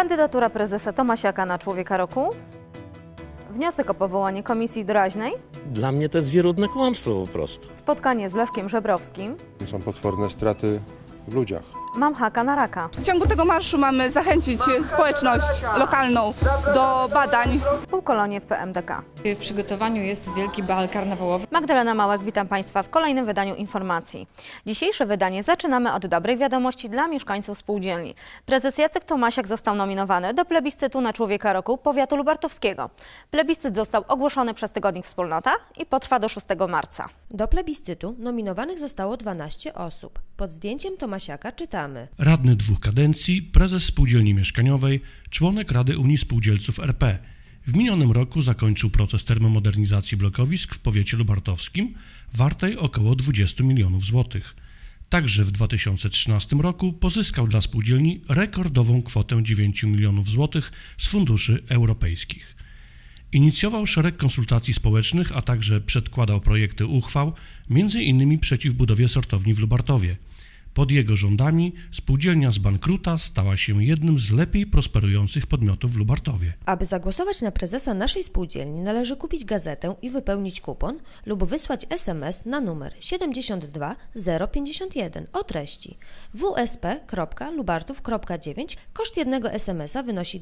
Kandydatura prezesa Tomasiaka na Człowieka Roku? Wniosek o powołanie komisji doraźnej? Dla mnie to jest wierutne kłamstwo po prostu. Spotkanie z Leszkiem Żebrowskim? Są potworne straty w ludziach. Mam haka na raka. W ciągu tego marszu mamy zachęcić społeczność lokalną do badań. Półkolonie w PMDK. W przygotowaniu jest wielki bal karnawałowy. Magdalena Małek, witam Państwa w kolejnym wydaniu informacji. Dzisiejsze wydanie zaczynamy od dobrej wiadomości dla mieszkańców spółdzielni. Prezes Jacek Tomasiak został nominowany do plebiscytu na Człowieka Roku powiatu lubartowskiego. Plebiscyt został ogłoszony przez tygodnik Wspólnota i potrwa do 6 marca. Do plebiscytu nominowanych zostało 12 osób. Pod zdjęciem Tomasiaka czytamy: radny 2 kadencji, prezes spółdzielni mieszkaniowej, członek Rady Unii Spółdzielców RP. W minionym roku zakończył proces termomodernizacji blokowisk w powiecie lubartowskim wartej około 20 milionów złotych. Także w 2013 roku pozyskał dla spółdzielni rekordową kwotę 9 milionów złotych z funduszy europejskich. Inicjował szereg konsultacji społecznych, a także przedkładał projekty uchwał, m.in. przeciw budowie sortowni w Lubartowie. Pod jego rządami spółdzielnia z bankruta stała się jednym z lepiej prosperujących podmiotów w Lubartowie. Aby zagłosować na prezesa naszej spółdzielni, należy kupić gazetę i wypełnić kupon lub wysłać SMS na numer 72051 o treści wsp.lubartów.9. Koszt jednego SMS-a wynosi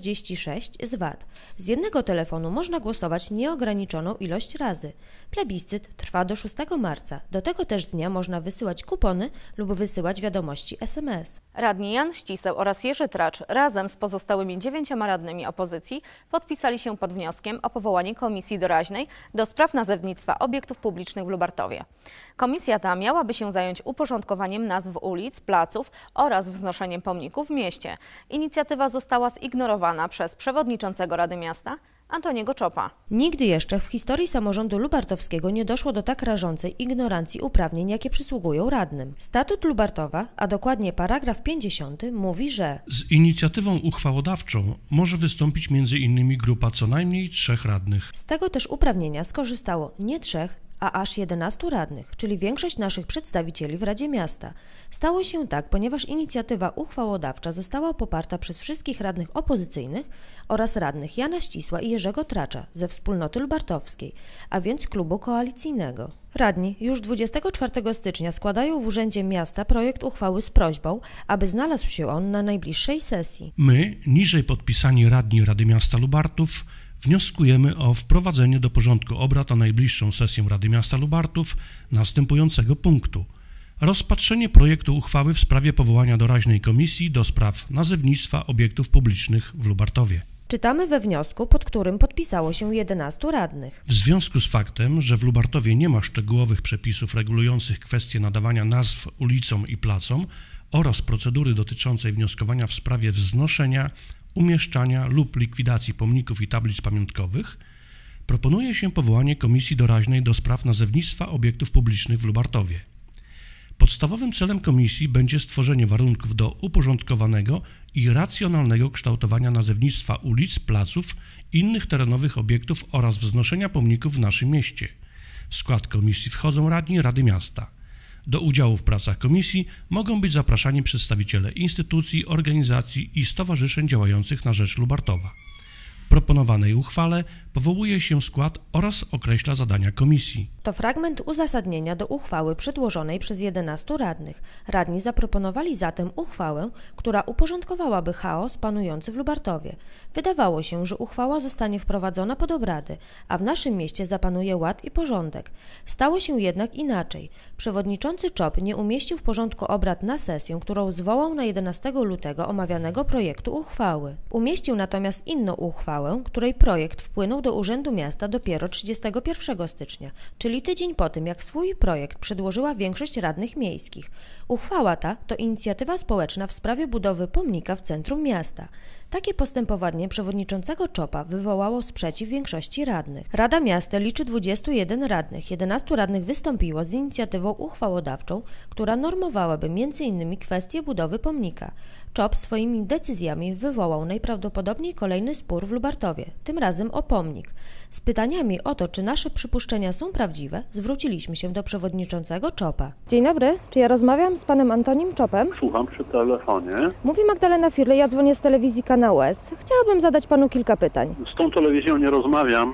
2,46 z VAT. Z jednego telefonu można głosować nieograniczoną ilość razy. Plebiscyt trwa do 6 marca. Do tego też dnia można wysyłać kupony lub wysyłać wiadomości SMS. Radni Jan Ściseł oraz Jerzy Tracz razem z pozostałymi 9 radnymi opozycji podpisali się pod wnioskiem o powołanie komisji doraźnej do spraw nazewnictwa obiektów publicznych w Lubartowie. Komisja ta miałaby się zająć uporządkowaniem nazw ulic, placów oraz wznoszeniem pomników w mieście. Inicjatywa została zignorowana przez przewodniczącego Rady Miasta Antoniego Czopa. Nigdy jeszcze w historii samorządu lubartowskiego nie doszło do tak rażącej ignorancji uprawnień, jakie przysługują radnym. Statut Lubartowa, a dokładnie paragraf 50, mówi, że z inicjatywą uchwałodawczą może wystąpić m.in. grupa co najmniej 3 radnych. Z tego też uprawnienia skorzystało nie 3, a aż 11 radnych, czyli większość naszych przedstawicieli w Radzie Miasta. Stało się tak, ponieważ inicjatywa uchwałodawcza została poparta przez wszystkich radnych opozycyjnych oraz radnych Jana Ścisła i Jerzego Tracza ze Wspólnoty Lubartowskiej, a więc klubu koalicyjnego. Radni już 24 stycznia składają w Urzędzie Miasta projekt uchwały z prośbą, aby znalazł się on na najbliższej sesji. My, niżej podpisani radni Rady Miasta Lubartów, wnioskujemy o wprowadzenie do porządku obrad na najbliższą sesję Rady Miasta Lubartów następującego punktu. Rozpatrzenie projektu uchwały w sprawie powołania doraźnej komisji do spraw nazewnictwa obiektów publicznych w Lubartowie. Czytamy we wniosku, pod którym podpisało się 11 radnych. W związku z faktem, że w Lubartowie nie ma szczegółowych przepisów regulujących kwestie nadawania nazw ulicom i placom oraz procedury dotyczącej wnioskowania w sprawie wznoszenia, umieszczania lub likwidacji pomników i tablic pamiątkowych, proponuje się powołanie komisji doraźnej do spraw nazewnictwa obiektów publicznych w Lubartowie. Podstawowym celem komisji będzie stworzenie warunków do uporządkowanego i racjonalnego kształtowania nazewnictwa ulic, placów, innych terenowych obiektów oraz wznoszenia pomników w naszym mieście. W skład komisji wchodzą radni Rady Miasta. Do udziału w pracach komisji mogą być zapraszani przedstawiciele instytucji, organizacji i stowarzyszeń działających na rzecz Lubartowa. W proponowanej uchwale powołuje się skład oraz określa zadania komisji. To fragment uzasadnienia do uchwały przedłożonej przez 11 radnych. Radni zaproponowali zatem uchwałę, która uporządkowałaby chaos panujący w Lubartowie. Wydawało się, że uchwała zostanie wprowadzona pod obrady, a w naszym mieście zapanuje ład i porządek. Stało się jednak inaczej. Przewodniczący Czop nie umieścił w porządku obrad na sesję, którą zwołał na 11 lutego omawianego projektu uchwały. Umieścił natomiast inną uchwałę, której projekt wpłynął do Urzędu Miasta dopiero 31 stycznia, czyli tydzień po tym, jak swój projekt przedłożyła większość radnych miejskich. Uchwała ta to inicjatywa społeczna w sprawie budowy pomnika w centrum miasta. Takie postępowanie przewodniczącego Czopa wywołało sprzeciw większości radnych. Rada Miasta liczy 21 radnych. 11 radnych wystąpiło z inicjatywą uchwałodawczą, która normowałaby m.in. kwestię budowy pomnika. Czop swoimi decyzjami wywołał najprawdopodobniej kolejny spór w Lubartowie, tym razem o pomnik. Z pytaniami o to, czy nasze przypuszczenia są prawdziwe, zwróciliśmy się do przewodniczącego Czopa. Dzień dobry, czy ja rozmawiam z panem Antonim Czopem? Słucham przy telefonie. Mówi Magdalena Firlej, ja dzwonię z telewizji Kanał pana łez. Chciałabym zadać panu kilka pytań. Z tą telewizją nie rozmawiam.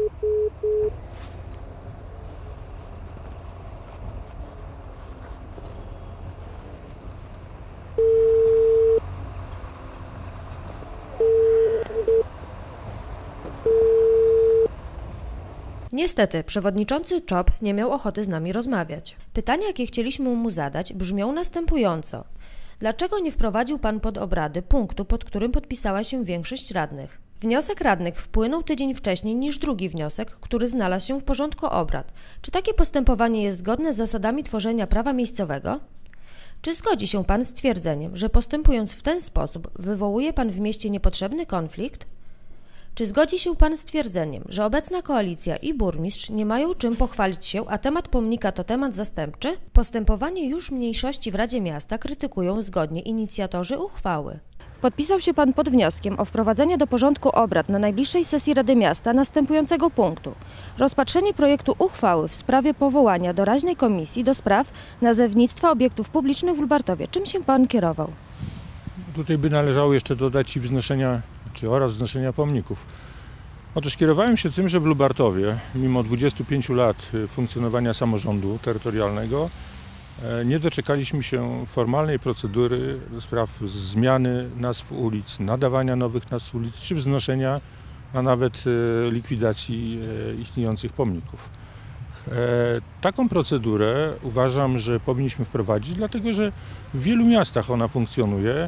Niestety, przewodniczący CZOP nie miał ochoty z nami rozmawiać. Pytania, jakie chcieliśmy mu zadać, brzmią następująco. Dlaczego nie wprowadził pan pod obrady punktu, pod którym podpisała się większość radnych? Wniosek radnych wpłynął tydzień wcześniej niż drugi wniosek, który znalazł się w porządku obrad. Czy takie postępowanie jest zgodne z zasadami tworzenia prawa miejscowego? Czy zgodzi się pan z twierdzeniem, że postępując w ten sposób wywołuje pan w mieście niepotrzebny konflikt? Czy zgodzi się pan z twierdzeniem, że obecna koalicja i burmistrz nie mają czym pochwalić się, a temat pomnika to temat zastępczy? Postępowanie już mniejszości w Radzie Miasta krytykują zgodnie inicjatorzy uchwały. Podpisał się pan pod wnioskiem o wprowadzenie do porządku obrad na najbliższej sesji Rady Miasta następującego punktu. Rozpatrzenie projektu uchwały w sprawie powołania doraźnej komisji do spraw nazewnictwa obiektów publicznych w Lubartowie. Czym się pan kierował? Tutaj by należało jeszcze dodać i wznoszenia, oraz wznoszenia pomników. Otóż kierowałem się tym, że w Lubartowie, mimo 25 lat funkcjonowania samorządu terytorialnego, nie doczekaliśmy się formalnej procedury do spraw zmiany nazw ulic, nadawania nowych nazw ulic, czy wznoszenia, a nawet likwidacji istniejących pomników. Taką procedurę uważam, że powinniśmy wprowadzić, dlatego że w wielu miastach ona funkcjonuje.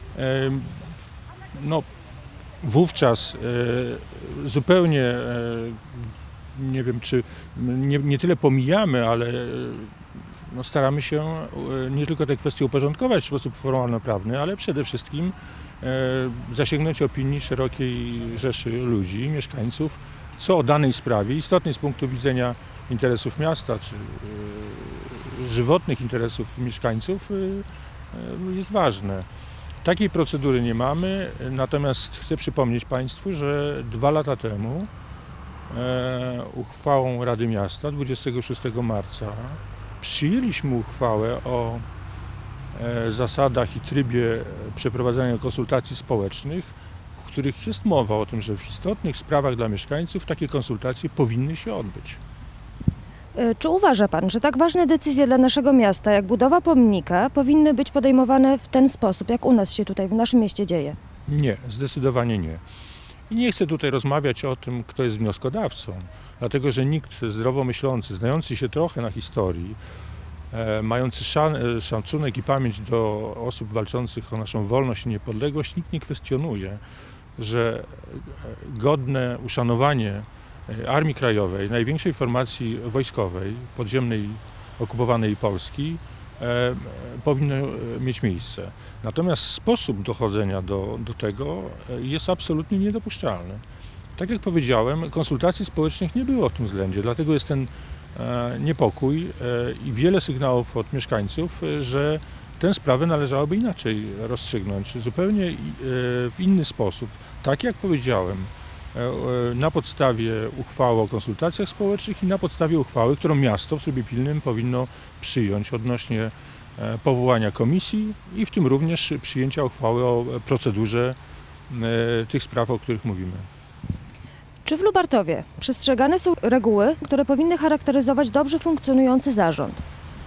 Wówczas zupełnie, nie wiem, czy nie tyle pomijamy, ale staramy się nie tylko te kwestie uporządkować w sposób formalno-prawny, ale przede wszystkim zasięgnąć opinii szerokiej rzeszy ludzi, mieszkańców, co o danej sprawie, istotnej z punktu widzenia interesów miasta, czy żywotnych interesów mieszkańców, jest ważne. Takiej procedury nie mamy, natomiast chcę przypomnieć Państwu, że 2 lata temu uchwałą Rady Miasta 26 marca przyjęliśmy uchwałę o zasadach i trybie przeprowadzania konsultacji społecznych, w których jest mowa o tym, że w istotnych sprawach dla mieszkańców takie konsultacje powinny się odbyć. Czy uważa pan, że tak ważne decyzje dla naszego miasta, jak budowa pomnika, powinny być podejmowane w ten sposób, jak u nas się tutaj w naszym mieście dzieje? Nie, zdecydowanie nie. I nie chcę tutaj rozmawiać o tym, kto jest wnioskodawcą, dlatego że nikt zdrowo myślący, znający się trochę na historii, mający szacunek i pamięć do osób walczących o naszą wolność i niepodległość, nikt nie kwestionuje, że godne uszanowanie Armii Krajowej, największej formacji wojskowej podziemnej okupowanej Polski, powinno mieć miejsce. Natomiast sposób dochodzenia do tego jest absolutnie niedopuszczalny. Tak jak powiedziałem, konsultacji społecznych nie było w tym względzie, dlatego jest ten niepokój i wiele sygnałów od mieszkańców, że tę sprawę należałoby inaczej rozstrzygnąć, zupełnie w inny sposób. Tak jak powiedziałem, na podstawie uchwały o konsultacjach społecznych i na podstawie uchwały, którą miasto w trybie pilnym powinno przyjąć odnośnie powołania komisji i w tym również przyjęcia uchwały o procedurze tych spraw, o których mówimy. Czy w Lubartowie przestrzegane są reguły, które powinny charakteryzować dobrze funkcjonujący zarząd?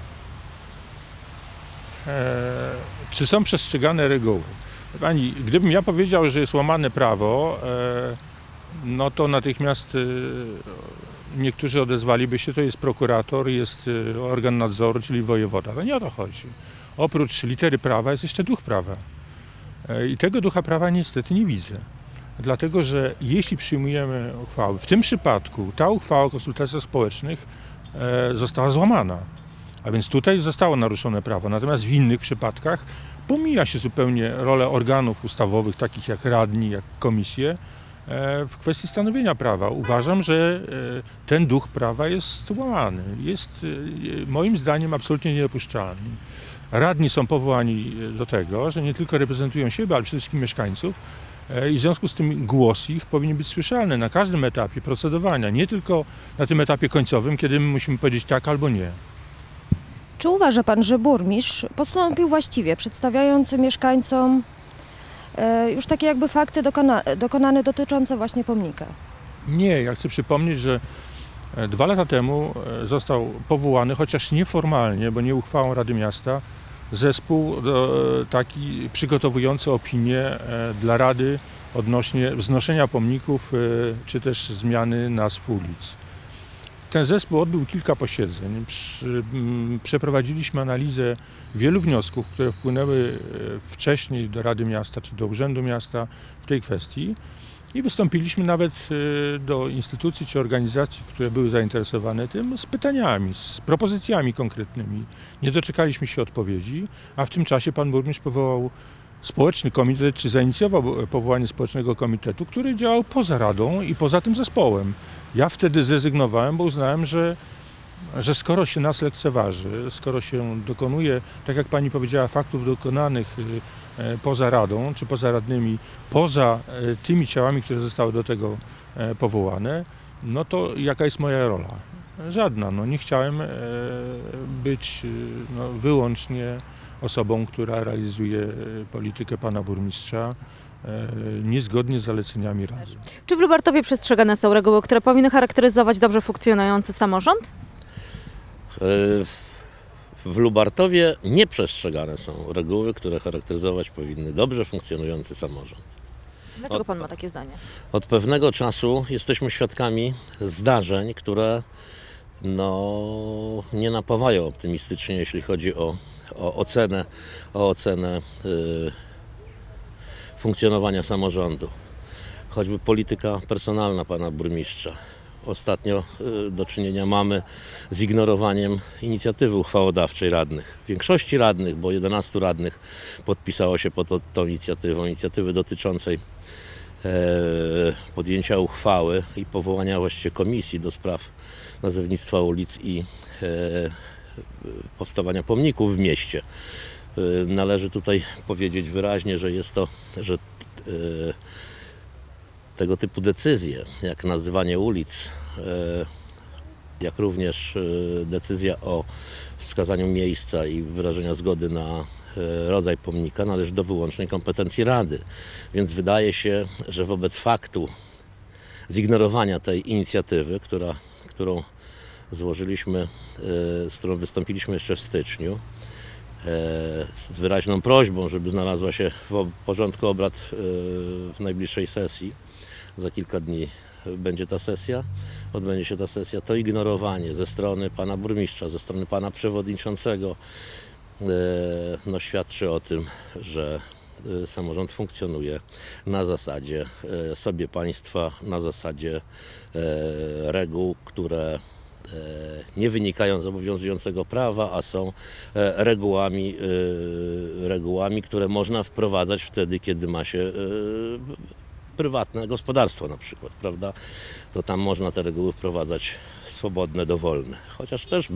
Czy są przestrzegane reguły? Pani, gdybym ja powiedział, że jest łamane prawo, no to natychmiast niektórzy odezwaliby się, to jest prokurator, jest organ nadzoru, czyli wojewoda. To nie o to chodzi. Oprócz litery prawa jest jeszcze duch prawa. I tego ducha prawa niestety nie widzę. Dlatego, że jeśli przyjmujemy uchwały, w tym przypadku ta uchwała o konsultacjach społecznych została złamana. A więc tutaj zostało naruszone prawo. Natomiast w innych przypadkach pomija się zupełnie rolę organów ustawowych, takich jak radni, jak komisje, w kwestii stanowienia prawa. Uważam, że ten duch prawa jest łamany. Jest moim zdaniem absolutnie niedopuszczalny. Radni są powołani do tego, że nie tylko reprezentują siebie, ale przede wszystkim mieszkańców i w związku z tym głos ich powinien być słyszalny na każdym etapie procedowania, nie tylko na tym etapie końcowym, kiedy my musimy powiedzieć tak albo nie. Czy uważa pan, że burmistrz postąpił właściwie, przedstawiając mieszkańcom już takie jakby fakty dokonane dotyczące właśnie pomnika. Nie, ja chcę przypomnieć, że 2 lata temu został powołany, chociaż nieformalnie, bo nie uchwałą Rady Miasta, zespół taki przygotowujący opinię dla Rady odnośnie wznoszenia pomników czy też zmiany nazw ulic. Ten zespół odbył kilka posiedzeń. Przeprowadziliśmy analizę wielu wniosków, które wpłynęły wcześniej do Rady Miasta czy do Urzędu Miasta w tej kwestii i wystąpiliśmy nawet do instytucji czy organizacji, które były zainteresowane tym, z pytaniami, z propozycjami konkretnymi. Nie doczekaliśmy się odpowiedzi, a w tym czasie pan burmistrz powołał społeczny komitet, czy zainicjował powołanie społecznego komitetu, który działał poza Radą i poza tym zespołem. Ja wtedy zrezygnowałem, bo uznałem, że skoro się nas lekceważy, skoro się dokonuje, tak jak pani powiedziała, faktów dokonanych poza Radą, czy poza radnymi, poza tymi ciałami, które zostały do tego powołane, no to jaka jest moja rola? Żadna. No, nie chciałem być wyłącznie osobą, która realizuje politykę pana burmistrza niezgodnie z zaleceniami Rady. Czy w Lubartowie przestrzegane są reguły, które powinny charakteryzować dobrze funkcjonujący samorząd? W Lubartowie nieprzestrzegane są reguły, które charakteryzować powinny dobrze funkcjonujący samorząd. Dlaczego pan ma takie zdanie? Od pewnego czasu jesteśmy świadkami zdarzeń, które nie napawają optymistycznie, jeśli chodzi o ocenę funkcjonowania samorządu. Choćby polityka personalna pana burmistrza. Ostatnio do czynienia mamy z ignorowaniem inicjatywy uchwałodawczej radnych. Większości radnych, bo 11 radnych podpisało się pod tą inicjatywy dotyczącej podjęcia uchwały i powołania właściwie komisji do spraw nazewnictwa ulic i powstawania pomników w mieście. Należy tutaj powiedzieć wyraźnie, że tego typu decyzje, jak nazywanie ulic, jak również decyzja o wskazaniu miejsca i wyrażenia zgody na rodzaj pomnika należy do wyłącznej kompetencji Rady. Więc wydaje się, że wobec faktu zignorowania tej inicjatywy, którą złożyliśmy, z którą wystąpiliśmy jeszcze w styczniu, z wyraźną prośbą, żeby znalazła się w porządku obrad w najbliższej sesji. Za kilka dni odbędzie się ta sesja. To ignorowanie ze strony pana burmistrza, ze strony pana przewodniczącego świadczy o tym, że samorząd funkcjonuje na zasadzie sobie państwa, na zasadzie reguł, nie wynikają z obowiązującego prawa, a są regułami, które można wprowadzać wtedy, kiedy ma się prywatne gospodarstwo na przykład, prawda? To tam można te reguły wprowadzać swobodne, dowolne. Chociaż też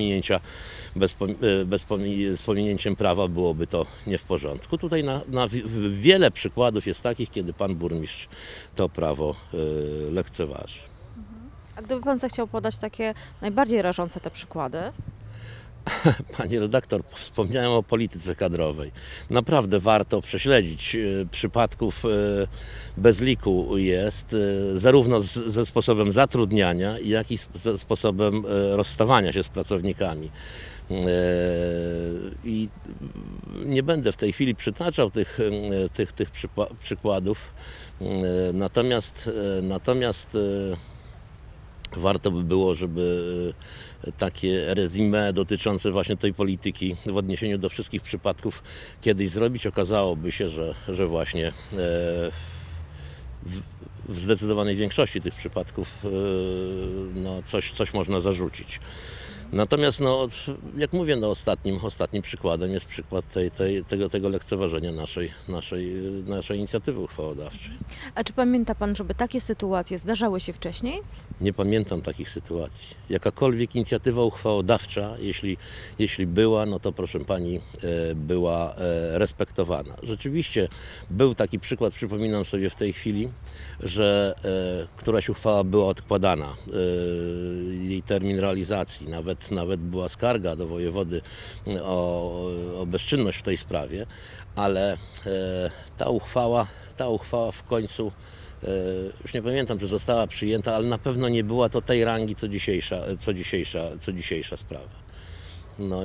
z pominięciem prawa byłoby to nie w porządku. Tutaj wiele przykładów jest takich, kiedy pan burmistrz to prawo lekceważy. A gdyby pan zechciał podać takie najbardziej rażące te przykłady? Pani redaktor, wspomniałem o polityce kadrowej. Naprawdę warto prześledzić. Przypadków bez liku jest, zarówno ze sposobem zatrudniania, jak i ze sposobem rozstawania się z pracownikami. I nie będę w tej chwili przytaczał tych przykładów, natomiast warto by było, żeby takie resume dotyczące właśnie tej polityki w odniesieniu do wszystkich przypadków kiedyś zrobić. Okazałoby się, że właśnie w zdecydowanej większości tych przypadków coś można zarzucić. Natomiast, jak mówię, ostatnim przykładem jest przykład tego lekceważenia naszej inicjatywy uchwałodawczej. A czy pamięta pan, żeby takie sytuacje zdarzały się wcześniej? Nie pamiętam takich sytuacji. Jakakolwiek inicjatywa uchwałodawcza, jeśli była, no to proszę pani, była respektowana. Rzeczywiście był taki przykład, przypominam sobie w tej chwili, że któraś uchwała była odkładana, jej termin realizacji, nawet nawet była skarga do wojewody o bezczynność w tej sprawie, ale ta uchwała w końcu, już nie pamiętam, czy została przyjęta, ale na pewno nie była to tej rangi, co dzisiejsza sprawa. No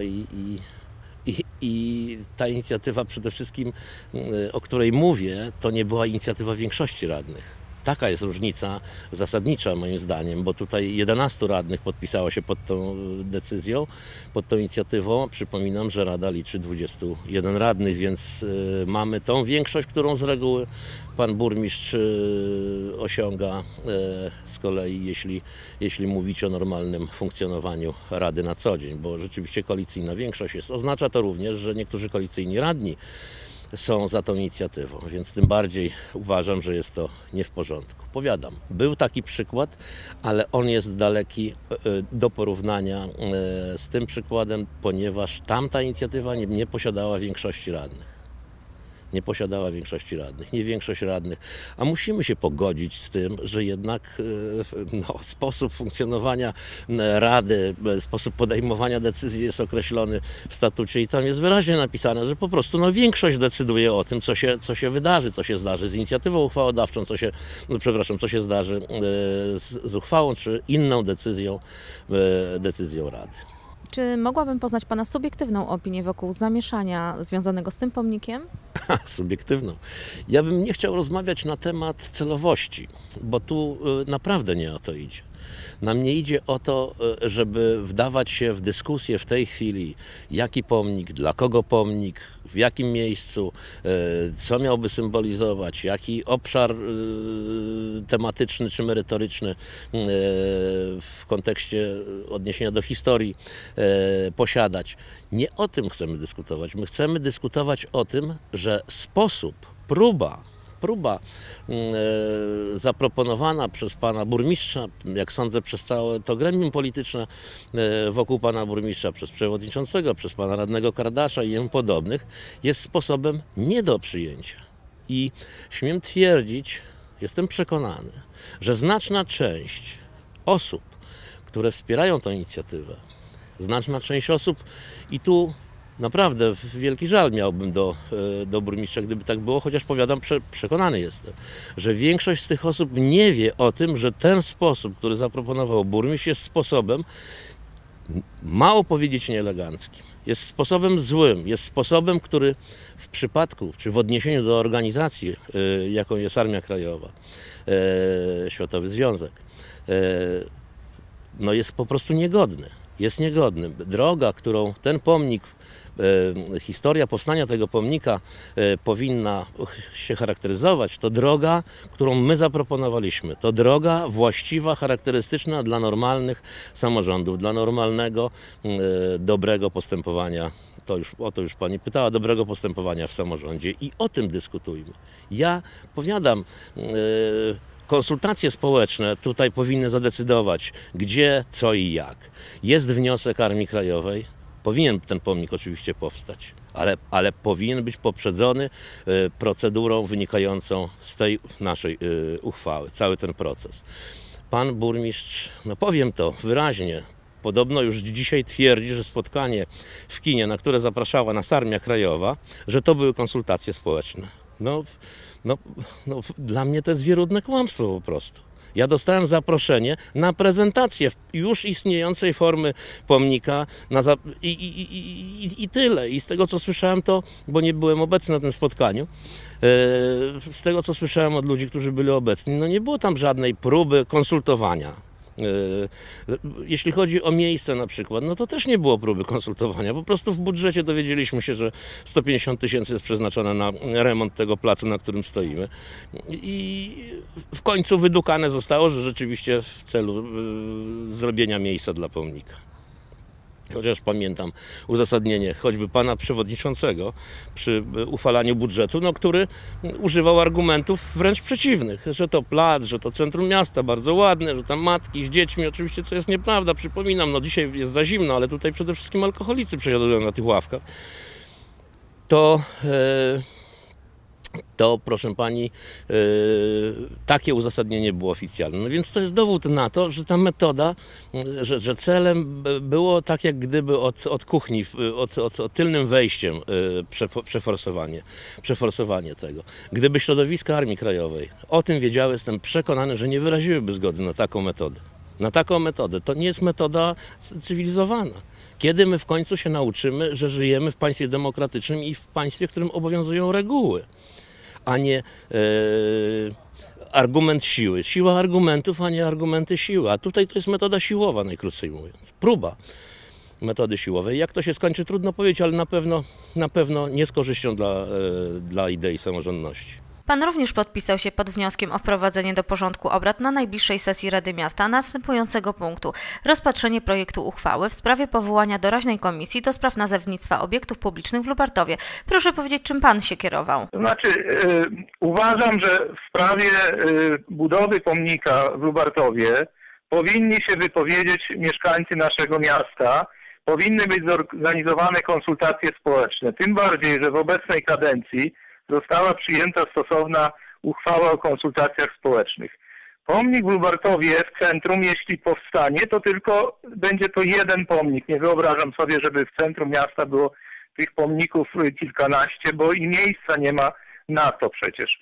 i ta inicjatywa przede wszystkim, o której mówię, to nie była inicjatywa większości radnych. Taka jest różnica zasadnicza moim zdaniem, bo tutaj 11 radnych podpisało się pod tą decyzją, pod tą inicjatywą. Przypominam, że Rada liczy 21 radnych, więc mamy tą większość, którą z reguły pan burmistrz osiąga z kolei, jeśli mówić o normalnym funkcjonowaniu Rady na co dzień, bo rzeczywiście koalicyjna większość jest. Oznacza to również, że niektórzy koalicyjni radni są za tą inicjatywą, więc tym bardziej uważam, że jest to nie w porządku. Powiadam, był taki przykład, ale on jest daleki do porównania z tym przykładem, ponieważ tamta inicjatywa nie posiadała większości radnych. Nie posiadała większości radnych, nie większość radnych, a musimy się pogodzić z tym, że jednak sposób funkcjonowania Rady, sposób podejmowania decyzji jest określony w statucie i tam jest wyraźnie napisane, że po prostu większość decyduje o tym, co się wydarzy, co się zdarzy z inicjatywą uchwałodawczą, co się zdarzy z uchwałą czy inną decyzją Rady. Czy mogłabym poznać Pana subiektywną opinię wokół zamieszania związanego z tym pomnikiem? Subiektywną. Ja bym nie chciał rozmawiać na temat celowości, bo tu naprawdę nie o to idzie. Nam nie idzie o to, żeby wdawać się w dyskusję w tej chwili, jaki pomnik, dla kogo pomnik, w jakim miejscu, co miałby symbolizować, jaki obszar tematyczny czy merytoryczny w kontekście odniesienia do historii posiadać. Nie o tym chcemy dyskutować. My chcemy dyskutować o tym, że sposób, próba zaproponowana przez pana burmistrza, jak sądzę, przez całe to gremium polityczne wokół pana burmistrza, przez przewodniczącego, przez pana radnego Kardasza i jemu podobnych, jest sposobem nie do przyjęcia. I śmiem twierdzić, jestem przekonany, że znaczna część osób, które wspierają tę inicjatywę, znaczna część osób i tu naprawdę wielki żal miałbym do burmistrza, gdyby tak było, chociaż powiadam, przekonany jestem, że większość z tych osób nie wie o tym, że ten sposób, który zaproponował burmistrz, jest sposobem, mało powiedzieć, nieeleganckim. Jest sposobem złym, jest sposobem, który w przypadku, czy w odniesieniu do organizacji, jaką jest Armia Krajowa, Światowy Związek, jest po prostu niegodny. Jest niegodny. Droga, którą ten pomnik, historia powstania tego pomnika powinna się charakteryzować, to droga, którą my zaproponowaliśmy. To droga właściwa, charakterystyczna dla normalnych samorządów, dla normalnego, dobrego postępowania. O to już pani pytała, dobrego postępowania w samorządzie i o tym dyskutujmy. Ja powiadam, konsultacje społeczne tutaj powinny zadecydować, gdzie, co i jak. Jest wniosek Armii Krajowej, powinien ten pomnik oczywiście powstać, ale powinien być poprzedzony procedurą wynikającą z tej naszej uchwały, cały ten proces. Pan burmistrz, powiem to wyraźnie, podobno już dzisiaj twierdzi, że spotkanie w kinie, na które zapraszała nas Armia Krajowa, że to były konsultacje społeczne. Dla mnie to jest wierutne kłamstwo po prostu. Ja dostałem zaproszenie na prezentację już istniejącej formy pomnika i tyle. I z tego, co słyszałem, bo nie byłem obecny na tym spotkaniu, z tego, co słyszałem od ludzi, którzy byli obecni, nie było tam żadnej próby konsultowania. Jeśli chodzi o miejsce na przykład, to też nie było próby konsultowania. Po prostu w budżecie dowiedzieliśmy się, że 150 000 jest przeznaczone na remont tego placu, na którym stoimy. I w końcu wydukane zostało, że rzeczywiście w celu zrobienia miejsca dla pomnika. Chociaż pamiętam uzasadnienie choćby pana przewodniczącego przy uchwalaniu budżetu, który używał argumentów wręcz przeciwnych, że to plac, że to centrum miasta bardzo ładne, że tam matki z dziećmi, oczywiście co jest nieprawda, przypominam, dzisiaj jest za zimno, ale tutaj przede wszystkim alkoholicy przesiadują na tych ławkach. to, proszę pani, takie uzasadnienie było oficjalne. No więc to jest dowód na to, że ta metoda, że celem było tak jak gdyby od kuchni, od tylnym wejściem przeforsowanie tego. Gdyby środowiska Armii Krajowej o tym wiedziały, jestem przekonany, że nie wyraziłyby zgody na taką metodę. Na taką metodę. To nie jest metoda cywilizowana. Kiedy my w końcu się nauczymy, że żyjemy w państwie demokratycznym i w państwie, w którym obowiązują reguły, a nie argument siły. Siła argumentów, a nie argumenty siły. A tutaj to jest metoda siłowa, najkrócej mówiąc. Próba metody siłowej. Jak to się skończy, trudno powiedzieć, ale na pewno nie z korzyścią dla idei samorządności. Pan również podpisał się pod wnioskiem o wprowadzenie do porządku obrad na najbliższej sesji Rady Miasta następującego punktu: rozpatrzenie projektu uchwały w sprawie powołania doraźnej komisji do spraw nazewnictwa obiektów publicznych w Lubartowie. Proszę powiedzieć, czym pan się kierował? To znaczy, uważam, że w sprawie budowy pomnika w Lubartowie powinni się wypowiedzieć mieszkańcy naszego miasta, powinny być zorganizowane konsultacje społeczne, tym bardziej, że w obecnej kadencji została przyjęta stosowna uchwała o konsultacjach społecznych. Pomnik w Lubartowie w centrum, jeśli powstanie, to tylko będzie to jeden pomnik. Nie wyobrażam sobie, żeby w centrum miasta było tych pomników kilkanaście, bo i miejsca nie ma na to przecież.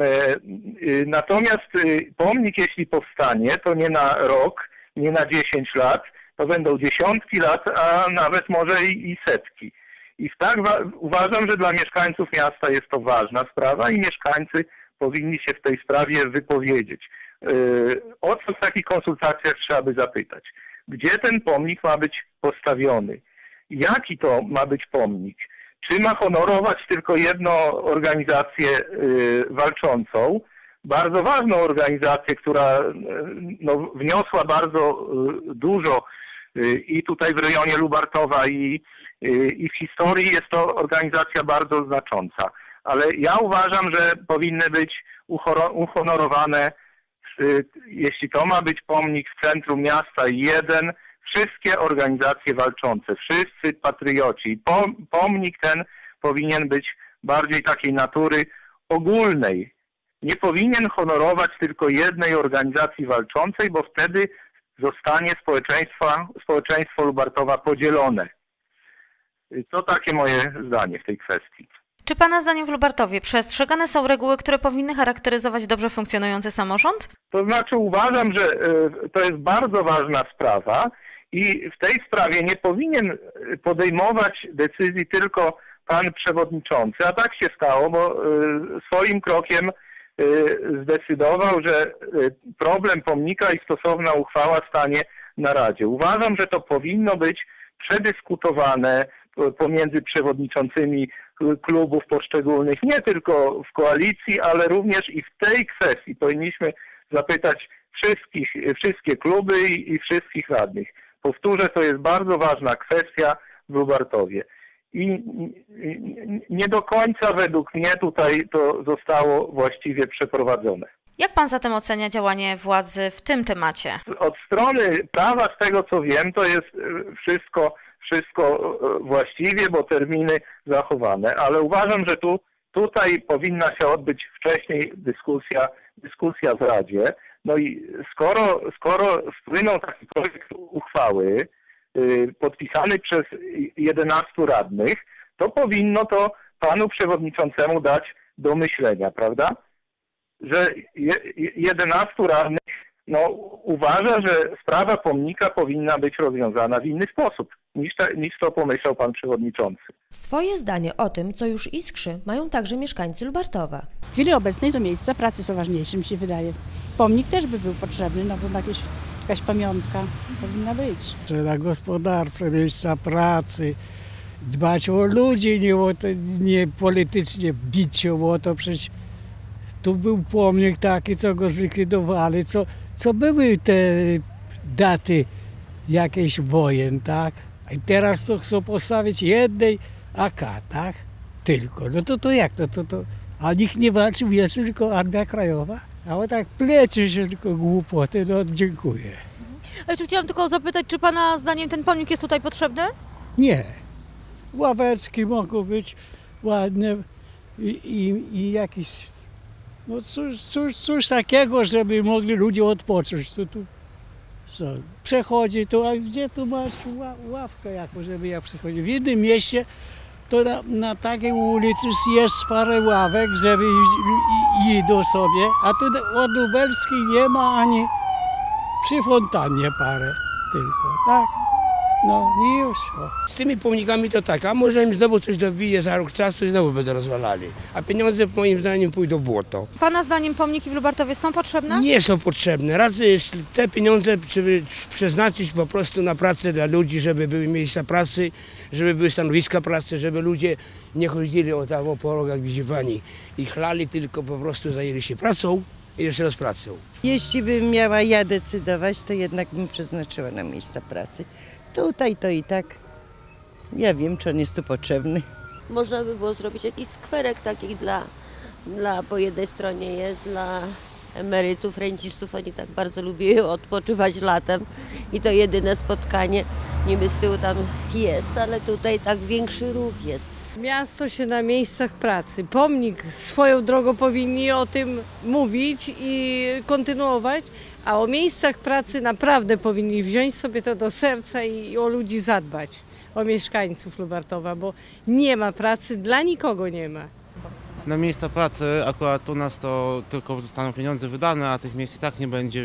Natomiast pomnik, jeśli powstanie, to nie na rok, nie na 10 lat, to będą dziesiątki lat, a nawet może i setki. I uważam, że dla mieszkańców miasta jest to ważna sprawa i mieszkańcy powinni się w tej sprawie wypowiedzieć. O co w takich konsultacjach trzeba by zapytać? Gdzie ten pomnik ma być postawiony? Jaki to ma być pomnik? Czy ma honorować tylko jedną organizację walczącą? Bardzo ważną organizację, która wniosła bardzo dużo i tutaj w rejonie Lubartowa i w historii jest to organizacja bardzo znacząca. Ale ja uważam, że powinny być uhonorowane, jeśli to ma być pomnik w centrum miasta jeden, wszystkie organizacje walczące, wszyscy patrioci. Pomnik ten powinien być bardziej takiej natury ogólnej. Nie powinien honorować tylko jednej organizacji walczącej, bo wtedy zostanie społeczeństwo Lubartowa podzielone. To takie moje zdanie w tej kwestii. Czy pana zdaniem w Lubartowie przestrzegane są reguły, które powinny charakteryzować dobrze funkcjonujący samorząd? To znaczy uważam, że to jest bardzo ważna sprawa i w tej sprawie nie powinien podejmować decyzji tylko pan przewodniczący, a tak się stało, bo swoim krokiem zdecydował, że problem pomnika i stosowna uchwała stanie na Radzie. Uważam, że to powinno być przedyskutowane pomiędzy przewodniczącymi klubów poszczególnych, nie tylko w koalicji, ale również i w tej kwestii powinniśmy zapytać wszystkie kluby i wszystkich radnych. Powtórzę, to jest bardzo ważna kwestia w Lubartowie. I nie do końca według mnie tutaj to zostało właściwie przeprowadzone. Jak pan zatem ocenia działanie władzy w tym temacie? Od strony prawa, z tego co wiem, to jest wszystko właściwie, bo terminy zachowane, ale uważam, że tutaj powinna się odbyć wcześniej dyskusja w Radzie. No i skoro wpłynął taki projekt uchwały podpisany przez 11 radnych, to powinno to panu przewodniczącemu dać do myślenia, prawda? Że 11 radnych uważa, że sprawa pomnika powinna być rozwiązana w inny sposób, niż to pomyślał pan przewodniczący. Swoje zdanie o tym, co już iskrzy, mają także mieszkańcy Lubartowa. W chwili obecnej to miejsca pracy są ważniejsze, mi się wydaje. Pomnik też by był potrzebny, no bo jakaś pamiątka powinna być. Na gospodarce, miejsca pracy, dbać o ludzi, nie politycznie bić się o to. Przecież tu był pomnik taki, co go zlikwidowali, co były te daty jakichś wojen, tak? I teraz to chcą postawić jednej AK, tak? Tylko. No to jak to? A nikt nie walczył, jest tylko Armia Krajowa. A on tak plecie się tylko głupoty, no dziękuję. Chciałam tylko zapytać, czy pana zdaniem ten pomnik jest tutaj potrzebny? Nie. Ławeczki mogą być ładne, i jakiś, no coś takiego, żeby mogli ludzie odpocząć. Tu przechodzi, to a gdzie tu masz ławkę jaką, żeby ja przechodził? W innym mieście to na takiej ulicy jest parę ławek, żeby idą sobie, a tu od Lubelskiej nie ma ani przy fontannie parę tylko, tak? No i już. O. Z tymi pomnikami to tak, a może im znowu coś dobije za rok czasu i znowu będą rozwalali. A pieniądze moim zdaniem pójdą w błoto. Pana zdaniem pomniki w Lubartowie są potrzebne? Nie są potrzebne. Raz jest te pieniądze przeznaczyć po prostu na pracę dla ludzi, żeby były miejsca pracy, żeby były stanowiska pracy, żeby ludzie nie chodzili o porogach, widzi pani, i chlali, tylko po prostu zajęli się pracą i jeszcze raz pracą. Jeśli bym miała ja decydować, to jednak bym przeznaczyła na miejsca pracy. Tutaj to i tak, ja wiem, czy on jest tu potrzebny. Można by było zrobić jakiś skwerek takich dla po jednej stronie jest dla emerytów, rencistów, oni tak bardzo lubią odpoczywać latem i to jedyne spotkanie niby z tyłu tam jest, ale tutaj tak większy ruch jest. Miasto się na miejscach pracy. Pomnik swoją drogą powinni o tym mówić i kontynuować, a o miejscach pracy naprawdę powinni wziąć sobie to do serca i o ludzi zadbać, o mieszkańców Lubartowa, bo nie ma pracy, dla nikogo nie ma. Na miejsca pracy akurat u nas to tylko zostaną pieniądze wydane, a tych miejsc i tak nie będzie,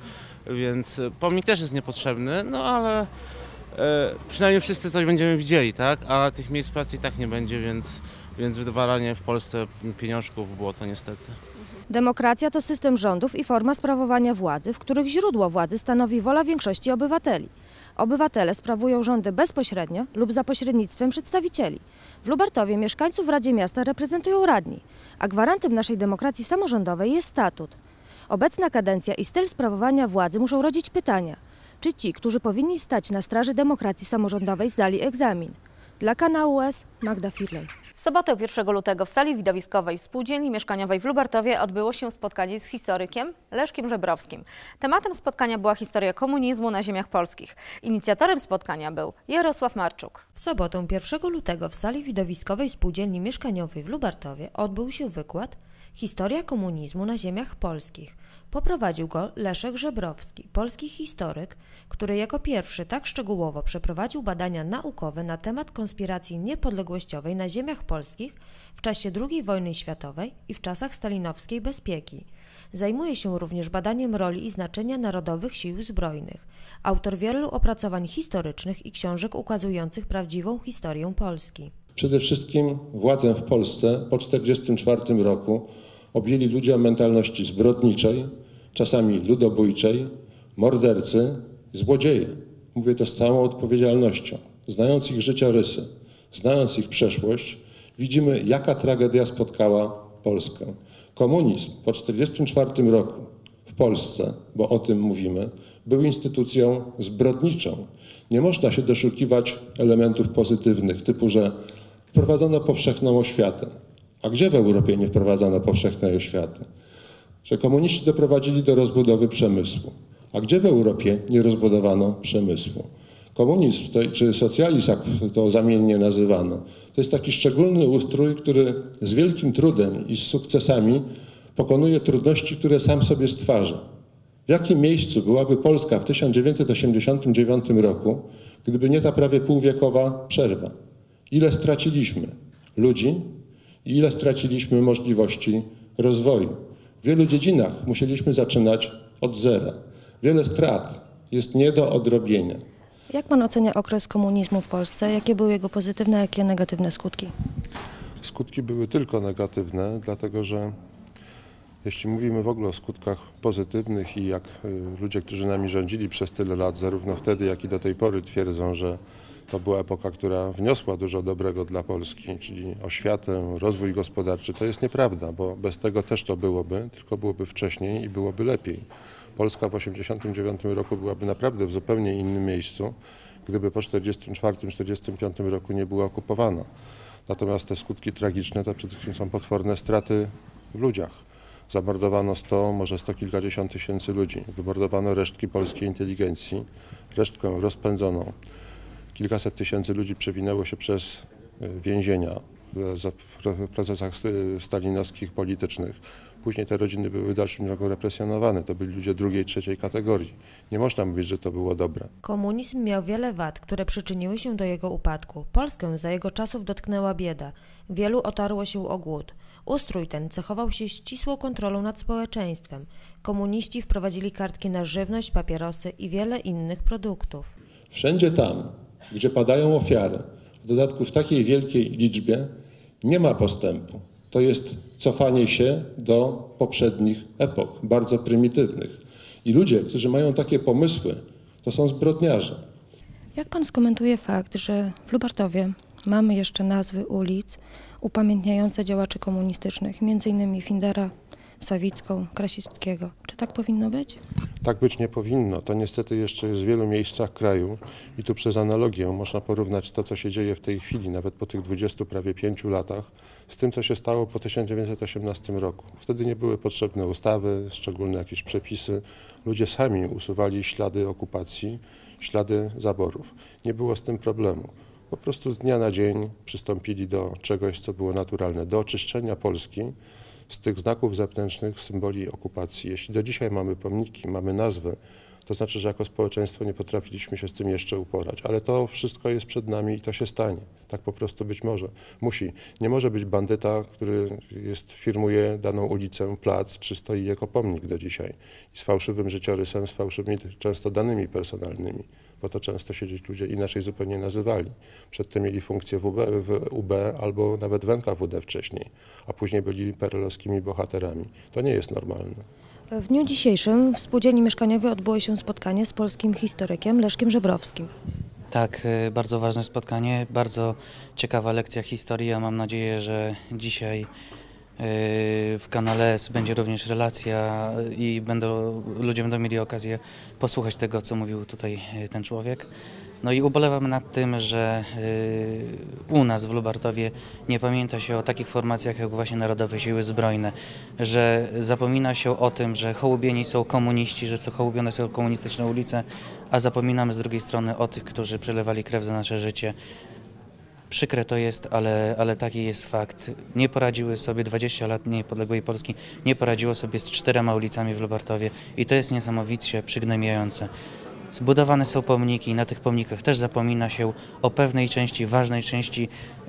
więc pomnik też jest niepotrzebny, no ale przynajmniej wszyscy coś będziemy widzieli, tak? A tych miejsc pracy i tak nie będzie, więc wydawalanie w Polsce pieniążków było to niestety. Demokracja to system rządów i forma sprawowania władzy, w których źródło władzy stanowi wola większości obywateli. Obywatele sprawują rządy bezpośrednio lub za pośrednictwem przedstawicieli. W Lubartowie mieszkańców w Radzie Miasta reprezentują radni, a gwarantem naszej demokracji samorządowej jest statut. Obecna kadencja i styl sprawowania władzy muszą rodzić pytania, czy ci, którzy powinni stać na straży demokracji samorządowej, zdali egzamin. Dla Kanału S, Magda Firlej. W sobotę 1 lutego w sali widowiskowej w Spółdzielni Mieszkaniowej w Lubartowie odbyło się spotkanie z historykiem Leszkiem Żebrowskim. Tematem spotkania była historia komunizmu na ziemiach polskich. Inicjatorem spotkania był Jarosław Marczuk. W sobotę 1 lutego w sali widowiskowej Spółdzielni Mieszkaniowej w Lubartowie odbył się wykład Historia komunizmu na ziemiach polskich. Poprowadził go Leszek Żebrowski, polski historyk, który jako pierwszy tak szczegółowo przeprowadził badania naukowe na temat konspiracji niepodległościowej na ziemiach polskich w czasie II wojny światowej i w czasach stalinowskiej bezpieki. Zajmuje się również badaniem roli i znaczenia Narodowych Sił Zbrojnych. Autor wielu opracowań historycznych i książek ukazujących prawdziwą historię Polski. Przede wszystkim władzę w Polsce po 1944 roku objęli ludzie o mentalności zbrodniczej, czasami ludobójczej, mordercy, złodzieje. Mówię to z całą odpowiedzialnością. Znając ich życiorysy, znając ich przeszłość, widzimy, jaka tragedia spotkała Polskę. Komunizm po 1944 roku w Polsce, bo o tym mówimy, był instytucją zbrodniczą. Nie można się doszukiwać elementów pozytywnych, typu, że wprowadzono powszechną oświatę. A gdzie w Europie nie wprowadzono powszechnej oświaty? Że komuniści doprowadzili do rozbudowy przemysłu. A gdzie w Europie nie rozbudowano przemysłu? Komunizm, czy socjalizm, jak to zamiennie nazywano, to jest taki szczególny ustrój, który z wielkim trudem i z sukcesami pokonuje trudności, które sam sobie stwarza. W jakim miejscu byłaby Polska w 1989 roku, gdyby nie ta prawie półwiekowa przerwa? Ile straciliśmy ludzi i ile straciliśmy możliwości rozwoju? W wielu dziedzinach musieliśmy zaczynać od zera. Wiele strat jest nie do odrobienia. Jak pan ocenia okres komunizmu w Polsce? Jakie były jego pozytywne, a jakie negatywne skutki? Skutki były tylko negatywne, dlatego że jeśli mówimy w ogóle o skutkach pozytywnych i jak ludzie, którzy nami rządzili przez tyle lat, zarówno wtedy, jak i do tej pory twierdzą, że to była epoka, która wniosła dużo dobrego dla Polski, czyli oświatę, rozwój gospodarczy, to jest nieprawda, bo bez tego też to byłoby, tylko byłoby wcześniej i byłoby lepiej. Polska w 1989 roku byłaby naprawdę w zupełnie innym miejscu, gdyby po 1944-1945 roku nie była okupowana. Natomiast te skutki tragiczne to przede wszystkim są potworne straty w ludziach. Zamordowano 100, może 100 kilkadziesiąt tysięcy ludzi. Wymordowano resztki polskiej inteligencji, resztkę rozpędzoną. Kilkaset tysięcy ludzi przewinęło się przez więzienia. w procesach stalinowskich, politycznych. Później te rodziny były w dalszym ciągu represjonowane. To byli ludzie drugiej, trzeciej kategorii. Nie można mówić, że to było dobre. Komunizm miał wiele wad, które przyczyniły się do jego upadku. Polskę za jego czasów dotknęła bieda. Wielu otarło się o głód. Ustrój ten cechował się ścisłą kontrolą nad społeczeństwem. Komuniści wprowadzili kartki na żywność, papierosy i wiele innych produktów. Wszędzie tam, gdzie padają ofiary, w dodatku w takiej wielkiej liczbie, nie ma postępu. To jest cofanie się do poprzednich epok, bardzo prymitywnych. I ludzie, którzy mają takie pomysły, to są zbrodniarze. Jak pan skomentuje fakt, że w Lubartowie mamy jeszcze nazwy ulic upamiętniające działaczy komunistycznych, m.in. Findera, Sawicką, Krasickiego? Czy tak powinno być? Tak być nie powinno. To niestety jeszcze jest w wielu miejscach kraju i tu przez analogię można porównać to, co się dzieje w tej chwili, nawet po tych 20, prawie 5 latach, z tym, co się stało po 1918 roku. Wtedy nie były potrzebne ustawy, szczególne jakieś przepisy. Ludzie sami usuwali ślady okupacji, ślady zaborów. Nie było z tym problemu. Po prostu z dnia na dzień przystąpili do czegoś, co było naturalne, do oczyszczenia Polski z tych znaków zewnętrznych, symboli okupacji. Jeśli do dzisiaj mamy pomniki, mamy nazwy, to znaczy, że jako społeczeństwo nie potrafiliśmy się z tym jeszcze uporać. Ale to wszystko jest przed nami i to się stanie. Tak po prostu być może. Musi. Nie może być bandyta, który firmuje daną ulicę, plac, czy stoi jako pomnik do dzisiaj. I z fałszywym życiorysem, z fałszywymi często danymi personalnymi. Bo to często się ludzie inaczej zupełnie nazywali. Przedtem mieli funkcję w UB albo nawet w NKWD wcześniej, a później byli perelowskimi bohaterami. To nie jest normalne. W dniu dzisiejszym w Spółdzielni Mieszkaniowej odbyło się spotkanie z polskim historykiem Leszkiem Żebrowskim. Tak, bardzo ważne spotkanie, bardzo ciekawa lekcja historii. Ja mam nadzieję, że dzisiaj w kanale S będzie również relacja i ludzie będą mieli okazję posłuchać tego, co mówił tutaj ten człowiek. No i ubolewam nad tym, że u nas w Lubartowie nie pamięta się o takich formacjach jak właśnie Narodowe Siły Zbrojne, że zapomina się o tym, że hołubieni są komuniści, że hołubione są komunistyczne ulice, a zapominamy z drugiej strony o tych, którzy przelewali krew za nasze życie. Przykre to jest, ale taki jest fakt. Nie poradziły sobie 20 lat niepodległej Polski, nie poradziło sobie z 4 ulicami w Lubartowie i to jest niesamowicie przygnębiające. Zbudowane są pomniki, na tych pomnikach też zapomina się o pewnej części, ważnej części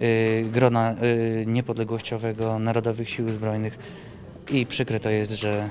grona niepodległościowego Narodowych Sił Zbrojnych i przykre to jest, że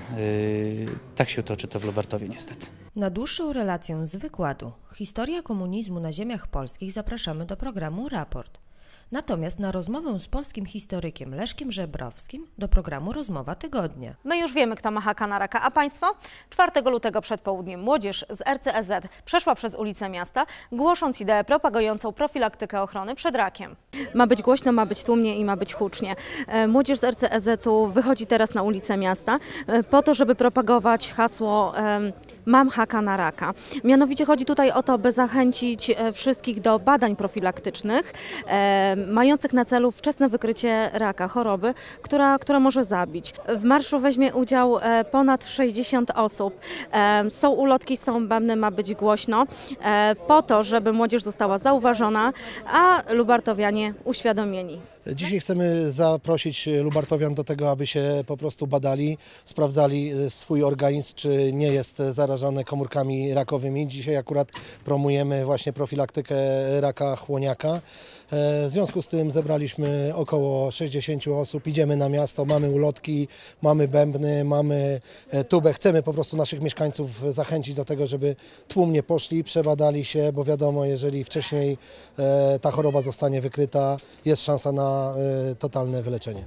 tak się toczy to w Lubartowie niestety. Na dłuższą relację z wykładu Historia komunizmu na ziemiach polskich zapraszamy do programu Raport. Natomiast na rozmowę z polskim historykiem Leszkiem Żebrowskim do programu Rozmowa Tygodnia. My już wiemy, kto ma haka na raka, a Państwo? 4 lutego przed południem młodzież z RCEZ przeszła przez ulicę miasta, głosząc ideę propagującą profilaktykę ochrony przed rakiem. Ma być głośno, ma być tłumnie i ma być hucznie. Młodzież z RCEZ-u wychodzi teraz na ulicę miasta po to, żeby propagować hasło Mam haka na raka. Mianowicie chodzi tutaj o to, by zachęcić wszystkich do badań profilaktycznych, mających na celu wczesne wykrycie raka, choroby, która może zabić. W marszu weźmie udział ponad 60 osób. Są ulotki, są bębny, ma być głośno, po to, żeby młodzież została zauważona, a lubartowianie uświadomieni. Dzisiaj chcemy zaprosić lubartowian do tego, aby się po prostu badali, sprawdzali swój organizm, czy nie jest zarażony komórkami rakowymi. Dzisiaj akurat promujemy właśnie profilaktykę raka chłoniaka. W związku z tym zebraliśmy około 60 osób, idziemy na miasto, mamy ulotki, mamy bębny, mamy tubę. Chcemy po prostu naszych mieszkańców zachęcić do tego, żeby tłumnie poszli, przebadali się, bo wiadomo, jeżeli wcześniej ta choroba zostanie wykryta, jest szansa na totalne wyleczenie.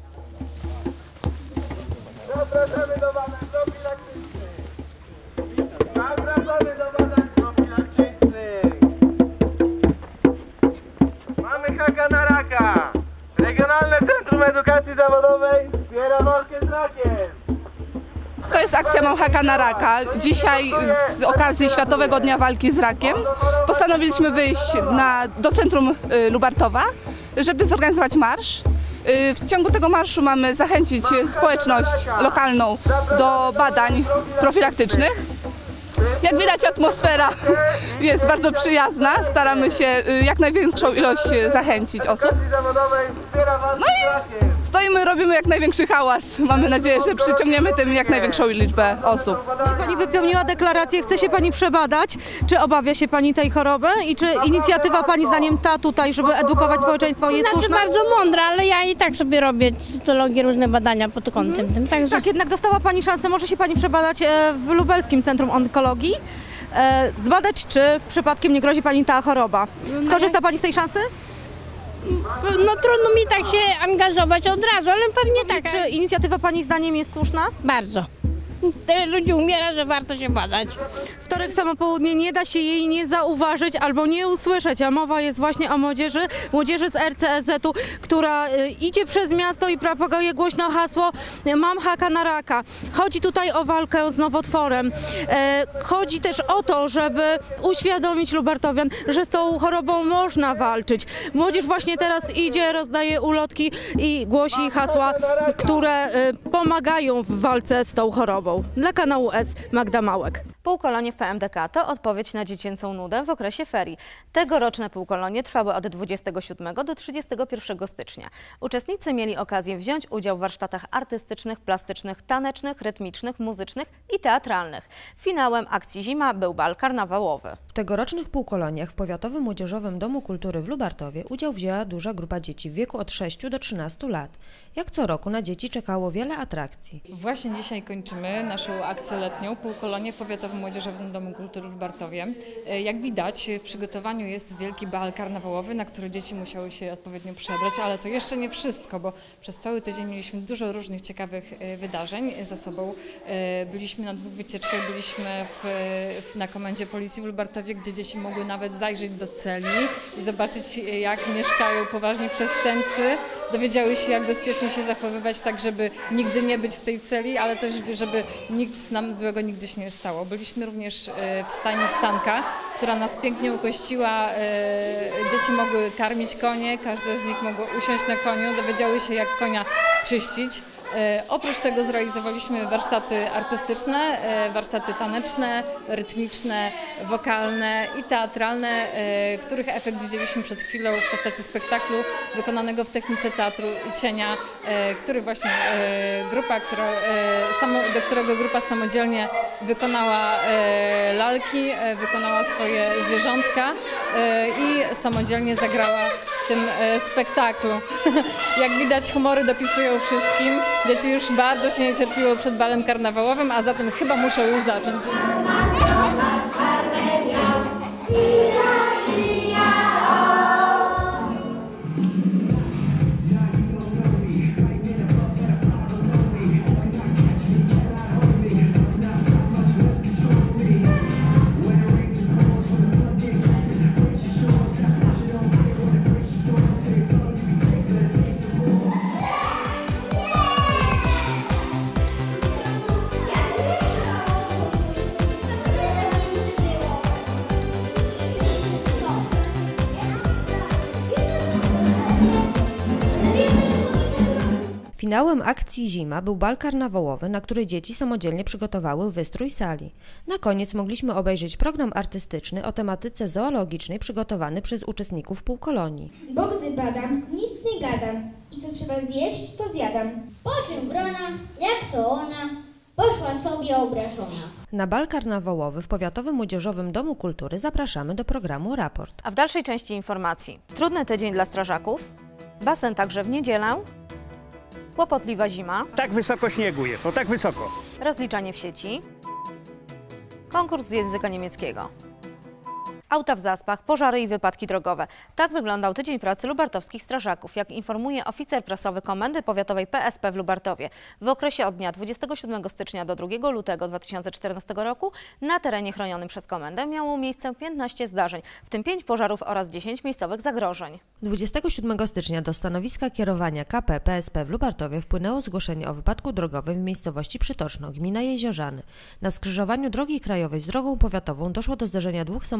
Zapraszamy do badań profilaktycznych. Zapraszamy do badań profilaktycznych. Mamy haka na raka. Regionalne Centrum Edukacji Zawodowej wspiera walkę z rakiem. To jest akcja Mam haka na raka. Dzisiaj z okazji Światowego Dnia Walki z Rakiem postanowiliśmy wyjść do centrum Lubartowa, żeby zorganizować marsz. W ciągu tego marszu mamy zachęcić społeczność lokalną do badań profilaktycznych. Jak widać, atmosfera jest bardzo przyjazna. Staramy się jak największą ilość zachęcić osób. No i stoimy, robimy jak największy hałas. Mamy nadzieję, że przyciągniemy tym jak największą liczbę osób. Pani wypełniła deklarację, chce się Pani przebadać. Czy obawia się Pani tej choroby i czy inicjatywa Pani zdaniem ta tutaj, żeby edukować społeczeństwo, jest słuszna? Bardzo mądra, ale ja i tak sobie robię cytologię, różne badania pod kątem tym. Także... Tak, jednak dostała Pani szansę, może się Pani przebadać w Lubelskim Centrum Onkologii. Zbadać, czy przypadkiem nie grozi Pani ta choroba. Skorzysta Pani z tej szansy? No trudno mi tak się angażować od razu, ale pewnie tak. Czy inicjatywa Pani zdaniem jest słuszna? Bardzo. Tyle ludzi umiera, że warto się badać. Wtorek samo południe, nie da się jej nie zauważyć albo nie usłyszeć, a mowa jest właśnie o młodzieży z RCZ-u, która idzie przez miasto i propaguje głośno hasło "Mam haka na raka". Chodzi tutaj o walkę z nowotworem. Chodzi też o to, żeby uświadomić lubartowian, że z tą chorobą można walczyć. Młodzież właśnie teraz idzie, rozdaje ulotki i głosi hasła, które pomagają w walce z tą chorobą. Dla kanału S Magda Małek. Półkolonie w PMDK to odpowiedź na dziecięcą nudę w okresie ferii. Tegoroczne półkolonie trwały od 27 do 31 stycznia. Uczestnicy mieli okazję wziąć udział w warsztatach artystycznych, plastycznych, tanecznych, rytmicznych, muzycznych i teatralnych. Finałem akcji Zima był bal karnawałowy. W tegorocznych półkoloniach w Powiatowym Młodzieżowym Domu Kultury w Lubartowie udział wzięła duża grupa dzieci w wieku od 6 do 13 lat. Jak co roku na dzieci czekało wiele atrakcji. Właśnie dzisiaj kończymy naszą akcję letnią Półkolonie w Powiatowym Młodzieżowym Domu Kultury w Lubartowie. Jak widać, w przygotowaniu jest wielki bal karnawałowy, na który dzieci musiały się odpowiednio przebrać, ale to jeszcze nie wszystko, bo przez cały tydzień mieliśmy dużo różnych ciekawych wydarzeń za sobą. Byliśmy na 2 wycieczkach, byliśmy na komendzie policji w Lubartowie, gdzie dzieci mogły nawet zajrzeć do celi i zobaczyć, jak mieszkają poważni przestępcy. Dowiedziały się, jak bezpiecznie się zachowywać, tak żeby nigdy nie być w tej celi, ale też żeby nic nam złego nigdy się nie stało. Byliśmy również w stajni Stanka, która nas pięknie ukościła. Dzieci mogły karmić konie, każde z nich mogło usiąść na koniu, dowiedziały się, jak konia czyścić. Oprócz tego zrealizowaliśmy warsztaty artystyczne, warsztaty taneczne, rytmiczne, wokalne i teatralne, których efekt widzieliśmy przed chwilą w postaci spektaklu wykonanego w technice teatru i cienia, który właśnie do którego grupa samodzielnie wykonała lalki, wykonała swoje zwierzątka i samodzielnie zagrała w tym spektaklu. Jak widać, humory dopisują wszystkim. Dzieci już bardzo się niecierpliły przed balem karnawałowym, a zatem chyba muszą już zacząć. Finałem akcji Zima był bal karnawałowy, na który dzieci samodzielnie przygotowały wystrój sali. Na koniec mogliśmy obejrzeć program artystyczny o tematyce zoologicznej przygotowany przez uczestników półkolonii. Bo gdy badam, nic nie gadam i co trzeba zjeść, to zjadam. Po czym wrona, jak to ona, poszła sobie obrażona. Na bal karnawałowy w Powiatowym Młodzieżowym Domu Kultury zapraszamy do programu Raport. A w dalszej części informacji. Trudny tydzień dla strażaków, basen także w niedzielę, kłopotliwa zima. Tak wysoko śniegu jest, o tak wysoko. Rozliczanie w sieci. Konkurs z języka niemieckiego. Auta w zaspach, pożary i wypadki drogowe. Tak wyglądał tydzień pracy lubartowskich strażaków, jak informuje oficer prasowy Komendy Powiatowej PSP w Lubartowie. W okresie od dnia 27 stycznia do 2 lutego 2014 roku na terenie chronionym przez Komendę miało miejsce 15 zdarzeń, w tym 5 pożarów oraz 10 miejscowych zagrożeń. 27 stycznia do stanowiska kierowania KP PSP w Lubartowie wpłynęło zgłoszenie o wypadku drogowym w miejscowości Przytoczno, gmina Jeziorzany. Na skrzyżowaniu drogi krajowej z drogą powiatową doszło do zderzenia 2 samochodów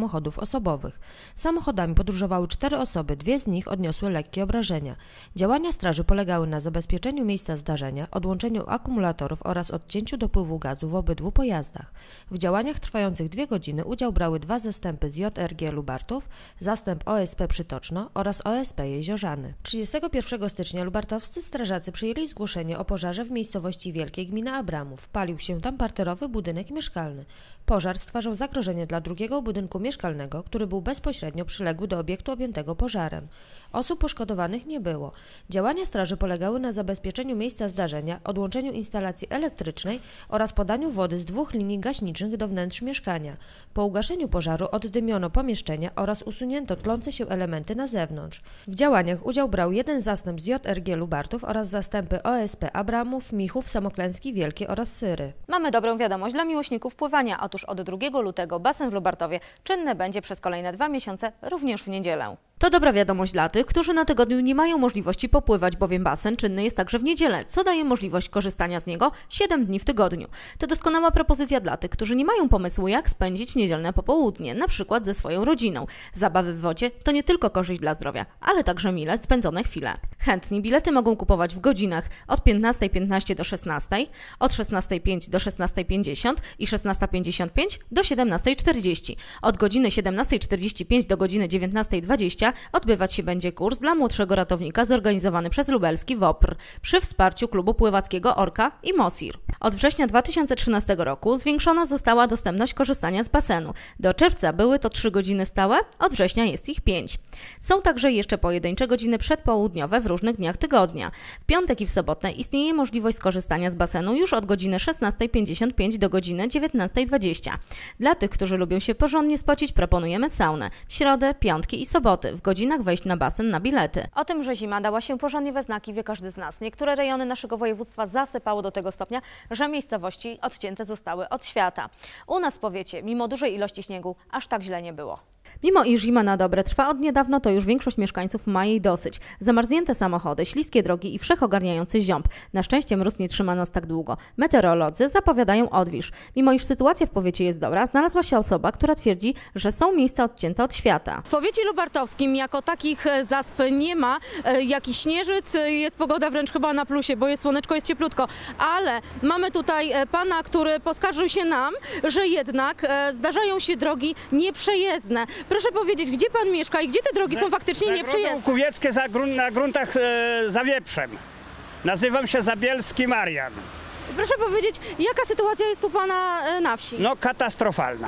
osobowych. Samochodami podróżowały 4 osoby, 2 z nich odniosły lekkie obrażenia. Działania straży polegały na zabezpieczeniu miejsca zdarzenia, odłączeniu akumulatorów oraz odcięciu dopływu gazu w obydwu pojazdach. W działaniach trwających 2 godziny udział brały 2 zastępy z JRG Lubartów, zastęp OSP Przytoczno oraz OSP Jeziorzany. 31 stycznia lubartowscy strażacy przyjęli zgłoszenie o pożarze w miejscowości Wielkiej, gmina Abramów. Palił się tam parterowy budynek mieszkalny. Pożar stwarzał zagrożenie dla drugiego budynku mieszkalnego, który był bezpośrednio przyległy do obiektu objętego pożarem. Osób poszkodowanych nie było. Działania straży polegały na zabezpieczeniu miejsca zdarzenia, odłączeniu instalacji elektrycznej oraz podaniu wody z 2 linii gaśniczych do wnętrz mieszkania. Po ugaszeniu pożaru oddymiono pomieszczenia oraz usunięto tlące się elementy na zewnątrz. W działaniach udział brał 1 zastęp z JRG Lubartów oraz zastępy OSP Abramów, Michów, Samoklęski Wielkie oraz Syry. Mamy dobrą wiadomość dla miłośników pływania. Otóż od 2 lutego basen w Lubartowie czynny będzie przez kolejne 2 miesiące, również w niedzielę. To dobra wiadomość dla tych, którzy na tygodniu nie mają możliwości popływać, bowiem basen czynny jest także w niedzielę, co daje możliwość korzystania z niego 7 dni w tygodniu. To doskonała propozycja dla tych, którzy nie mają pomysłu, jak spędzić niedzielne popołudnie, na przykład ze swoją rodziną. Zabawy w wodzie to nie tylko korzyść dla zdrowia, ale także mile spędzone chwile. Chętni bilety mogą kupować w godzinach od 15:15 do 16, od 16:05 do 16:50 i 16:55 do 17:40. Od godziny 17:45 do godziny 19:20 odbywać się będzie kurs dla młodszego ratownika zorganizowany przez lubelski WOPR przy wsparciu klubu pływackiego Orka i Mosir. Od września 2013 roku zwiększona została dostępność korzystania z basenu. Do czerwca były to 3 godziny stałe, od września jest ich 5. Są także jeszcze pojedyncze godziny przedpołudniowe w różnych dniach tygodnia. W piątek i w sobotę istnieje możliwość skorzystania z basenu już od godziny 16:55 do godziny 19:20. Dla tych, którzy lubią się porządnie spocić, proponujemy saunę w środę, piątki i soboty, w godzinach wejść na basen na bilety. O tym, że zima dała się porządnie we znaki, wie każdy z nas. Niektóre rejony naszego województwa zasypało do tego stopnia, że miejscowości odcięte zostały od świata. U nas w powiecie, mimo dużej ilości śniegu, aż tak źle nie było. Mimo iż zima na dobre trwa od niedawno, to już większość mieszkańców ma jej dosyć. Zamarznięte samochody, śliskie drogi i wszechogarniający ziąb. Na szczęście mróz nie trzyma nas tak długo. Meteorolodzy zapowiadają odwilż. Mimo iż sytuacja w powiecie jest dobra, znalazła się osoba, która twierdzi, że są miejsca odcięte od świata. W powiecie lubartowskim jako takich zasp nie ma. Jakiś śnieżyc, jest pogoda wręcz chyba na plusie, bo jest słoneczko, jest cieplutko. Ale mamy tutaj pana, który poskarżył się nam, że jednak zdarzają się drogi nieprzejezdne. Proszę powiedzieć, gdzie pan mieszka i gdzie te drogi są faktycznie nieprzejezdne? Kuwieckie na gruntach za Wieprzem. Nazywam się Zabielski Marian. Proszę powiedzieć, jaka sytuacja jest u pana na wsi? No katastrofalna.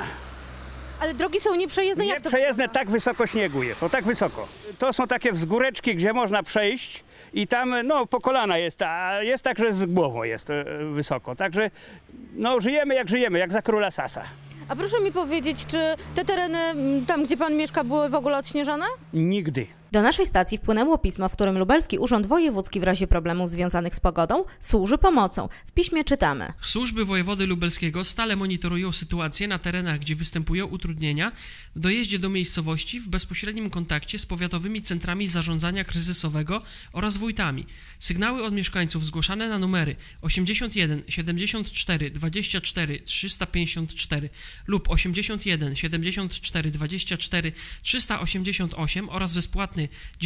Ale drogi są nieprzejezdne? Jak to nieprzejezdne, tak wysoko śniegu jest, o tak wysoko. To są takie wzgóreczki, gdzie można przejść i tam no po kolana jest, a jest tak, że z głową jest wysoko. Także no żyjemy jak za króla Sasa. A proszę mi powiedzieć, czy te tereny tam, gdzie pan mieszka, były w ogóle odśnieżane? Nigdy. Do naszej stacji wpłynęło pismo, w którym Lubelski Urząd Wojewódzki w razie problemów związanych z pogodą służy pomocą. W piśmie czytamy: Służby wojewody lubelskiego stale monitorują sytuację na terenach, gdzie występują utrudnienia w dojeździe do miejscowości w bezpośrednim kontakcie z powiatowymi centrami zarządzania kryzysowego oraz wójtami. Sygnały od mieszkańców zgłaszane na numery 81 74 24 354 lub 81 74 24 388 oraz bezpłatny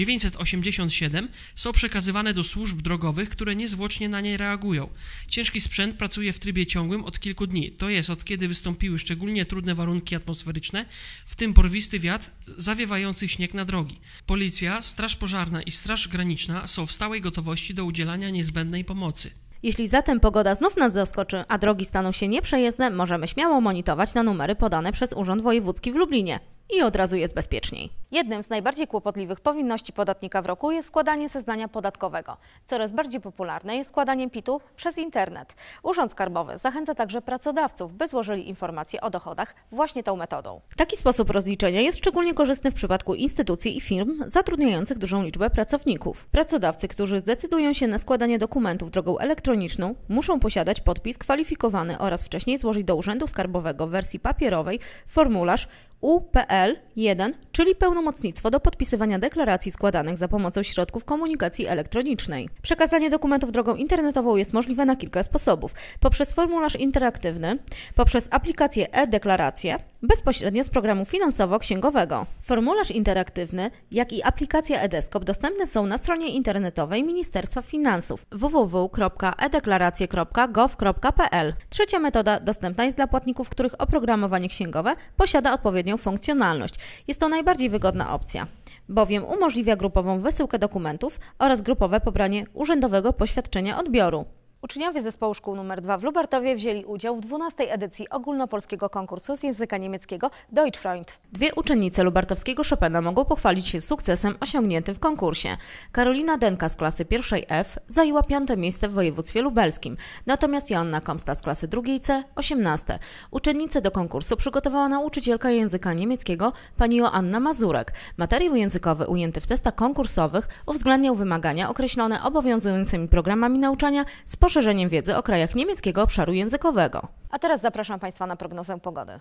987 są przekazywane do służb drogowych, które niezwłocznie na nie reagują. Ciężki sprzęt pracuje w trybie ciągłym od kilku dni, to jest od kiedy wystąpiły szczególnie trudne warunki atmosferyczne, w tym porwisty wiatr zawiewający śnieg na drogi. Policja, Straż Pożarna i Straż Graniczna są w stałej gotowości do udzielania niezbędnej pomocy. Jeśli zatem pogoda znów nas zaskoczy, a drogi staną się nieprzejezdne, możemy śmiało monitorować na numery podane przez Urząd Wojewódzki w Lublinie. I od razu jest bezpieczniej. Jednym z najbardziej kłopotliwych powinności podatnika w roku jest składanie zeznania podatkowego. Coraz bardziej popularne jest składanie PIT-u przez internet. Urząd Skarbowy zachęca także pracodawców, by złożyli informacje o dochodach właśnie tą metodą. Taki sposób rozliczenia jest szczególnie korzystny w przypadku instytucji i firm zatrudniających dużą liczbę pracowników. Pracodawcy, którzy zdecydują się na składanie dokumentów drogą elektroniczną, muszą posiadać podpis kwalifikowany oraz wcześniej złożyć do Urzędu Skarbowego w wersji papierowej formularz UPL-1, czyli pełnomocnictwo do podpisywania deklaracji składanych za pomocą środków komunikacji elektronicznej. Przekazanie dokumentów drogą internetową jest możliwe na kilka sposobów. Poprzez formularz interaktywny, poprzez aplikację e-deklaracje bezpośrednio z programu finansowo-księgowego. Formularz interaktywny, jak i aplikacja eDeskop dostępne są na stronie internetowej Ministerstwa Finansów www.edeklaracje.gov.pl. Trzecia metoda dostępna jest dla płatników, których oprogramowanie księgowe posiada odpowiednią funkcjonalność. Jest to najbardziej wygodna opcja, bowiem umożliwia grupową wysyłkę dokumentów oraz grupowe pobranie urzędowego poświadczenia odbioru. Uczniowie zespołu szkół nr 2 w Lubartowie wzięli udział w 12. edycji ogólnopolskiego konkursu z języka niemieckiego Deutschfreund. Dwie uczennice lubartowskiego Chopina mogą pochwalić się sukcesem osiągniętym w konkursie. Karolina Denka z klasy 1 F zajęła 5. miejsce w województwie lubelskim, natomiast Joanna Komsta z klasy 2 C 18. Uczennice do konkursu przygotowała nauczycielka języka niemieckiego pani Joanna Mazurek. Materiał językowy ujęty w testach konkursowych uwzględniał wymagania określone obowiązującymi programami nauczania z poszerzeniem wiedzy o krajach niemieckiego obszaru językowego. A teraz zapraszam Państwa na prognozę pogody.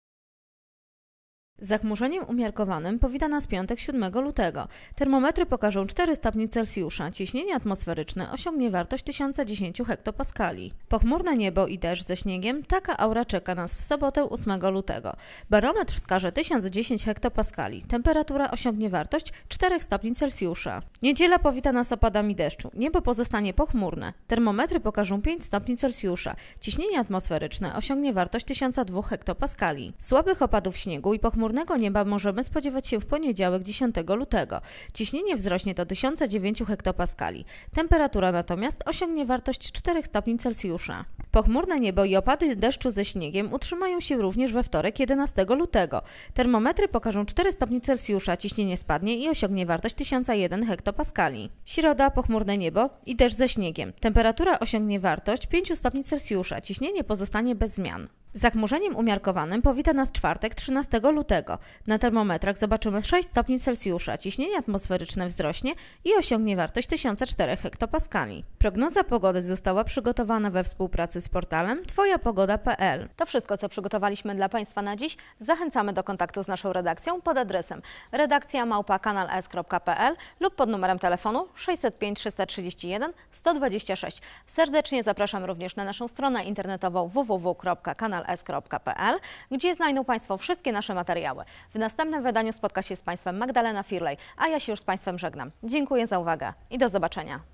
Zachmurzeniem umiarkowanym powita nas piątek 7 lutego. Termometry pokażą 4 stopnie Celsjusza. Ciśnienie atmosferyczne osiągnie wartość 1010 hektopaskali. Pochmurne niebo i deszcz ze śniegiem. Taka aura czeka nas w sobotę 8 lutego. Barometr wskaże 1010 hektopaskali. Temperatura osiągnie wartość 4 stopni Celsjusza. Niedziela powita nas opadami deszczu. Niebo pozostanie pochmurne. Termometry pokażą 5 stopni Celsjusza. Ciśnienie atmosferyczne osiągnie wartość 1002 hektopaskali. Słabych opadów śniegu i pochmurnego nieba możemy spodziewać się w poniedziałek 10 lutego. Ciśnienie wzrośnie do 1009 hektopaskali. Temperatura natomiast osiągnie wartość 4 stopni Celsjusza. Pochmurne niebo i opady deszczu ze śniegiem utrzymają się również we wtorek 11 lutego. Termometry pokażą 4 stopnie Celsjusza, ciśnienie spadnie i osiągnie wartość 1001 hektopaskali. Środa, pochmurne niebo i deszcz ze śniegiem. Temperatura osiągnie wartość 5 stopni Celsjusza, ciśnienie pozostanie bez zmian. Zachmurzeniem umiarkowanym powita nas czwartek 13 lutego. Na termometrach zobaczymy 6 stopni Celsjusza, ciśnienie atmosferyczne wzrośnie i osiągnie wartość 1004 hektopaskali. Prognoza pogody została przygotowana we współpracy z portalem twojapogoda.pl. To wszystko, co przygotowaliśmy dla Państwa na dziś. Zachęcamy do kontaktu z naszą redakcją pod adresem redakcja@kanales.pl lub pod numerem telefonu 605 331 126. Serdecznie zapraszam również na naszą stronę internetową www.kanales.pl, gdzie znajdą Państwo wszystkie nasze materiały. W następnym wydaniu spotka się z Państwem Magdalena Firlej, a ja się już z Państwem żegnam. Dziękuję za uwagę i do zobaczenia.